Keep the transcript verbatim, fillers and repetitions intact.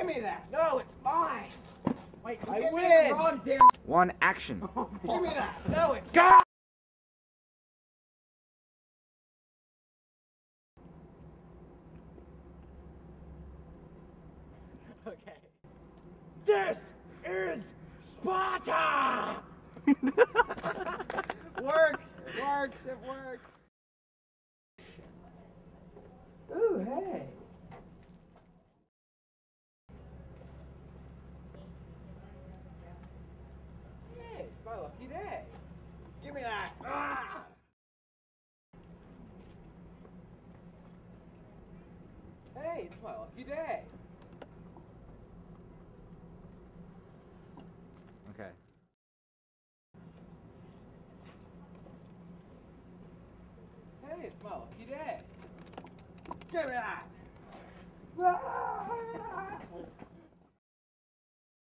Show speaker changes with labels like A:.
A: Give me that. No, it's mine. Wait,
B: I
A: give
B: win.
A: me the wrong damn.
C: One action.
A: Give me that. No, it's
C: Go!
A: okay. This is Sparta.
B: Works. Works. It works.
A: Ooh, hey. Hey, it's my lucky day. Give me that. Ah! Hey, it's my lucky day.
C: Okay.
A: Hey, it's my lucky day. Give me that. Ah!